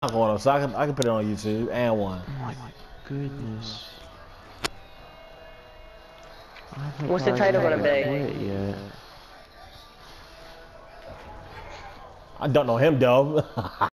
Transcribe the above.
going up, so I can put it on YouTube and one. Oh my goodness. What's the title gonna be? Yet. I don't know him though.